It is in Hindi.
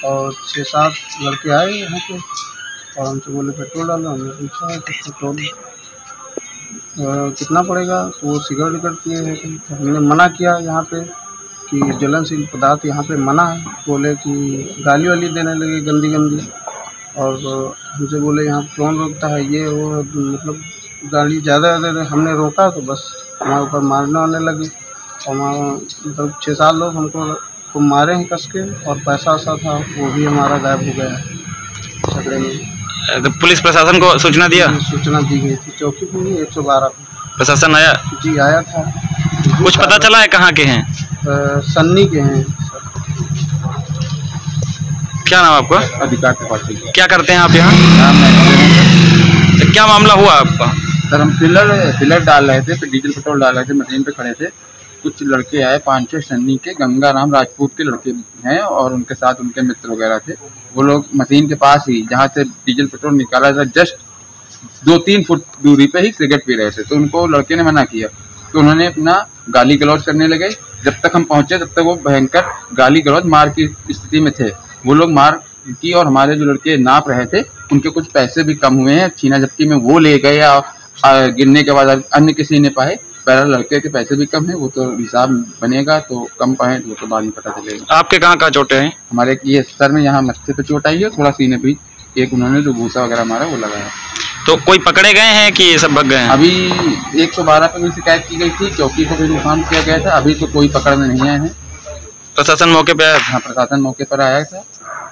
और 6-7 लड़के आए यहाँ पे और हमसे बोले पेट्रोल डालो। हमने पूछा कि पेट्रोल कितना पड़ेगा, तो वो सिगरेट विगरेट पिए हैं। तो हमने मना किया यहाँ पे कि ज्वलनशील पदार्थ यहाँ पे मना है। बोले कि गाली वाली देने लगे गंदी गंदी, और हमसे बोले यहाँ कौन रोकता है, ये वो, मतलब गाड़ी ज़्यादा हमने रोका तो बस हमारे ऊपर मारने वाने लगे। और मतलब 6-7 लोग हमको मारे हैं कस के, और पैसा वैसा था वो भी हमारा गायब हो गया है झगड़े में। तो पुलिस प्रशासन को सूचना दिया? सूचना दी गई थी चौकी पे, 112 पे। प्रशासन आया? जी आया था। कुछ पता चला है कहाँ के हैं? सन्नी के हैं। क्या नाम आपका? अधिकार त्रिपाठी। क्या करते हैं आप यहाँ? तो क्या मामला हुआ आपका? सर हम फिलर डाल रहे थे, फिर डीजल पेट्रोल डाल रहे थे, मशीन पे खड़े थे। कुछ लड़के आए 5-6 सन्नी के, गंगाराम राजपूत के लड़के हैं, और उनके साथ उनके मित्र वगैरह थे। वो लोग मशीन के पास ही जहाँ से डीजल पेट्रोल निकाला था जस्ट 2-3 फुट दूरी पे ही सिगरेट पी रहे थे। तो उनको लड़के ने मना किया, तो उन्होंने अपना गाली गलौज करने लगे। जब तक हम पहुंचे तब तक वो भयंकर गाली गलौज मार की स्थिति में थे। वो लोग मार की, और हमारे जो लड़के नाप रहे थे उनके कुछ पैसे भी कम हुए हैं, छीना झपटी में वो ले गए, या गिरने के बाद अन्य किसी ने पाए। पहले लड़के के पैसे भी कम है, वो तो हिसाब बनेगा, तो कम पाए तो वो तो बाद में पता चलेगा। आपके कहाँ चोटें हैं? हमारे ये सर में यहाँ मत्थे पे चोट आई है, थोड़ा सीने पे एक उन्होंने जो भूसा वगैरह मारा वो लगाया। तो कोई पकड़े गए हैं कि ये सब भग गए हैं? अभी 112 पे भी शिकायत की गई थी, चौकी को भी इन्फॉर्म किया गया था। अभी तो कोई पकड़ में नहीं आए हैं। प्रशासन मौके पे आया? हाँ, प्रशासन मौके पर आया था।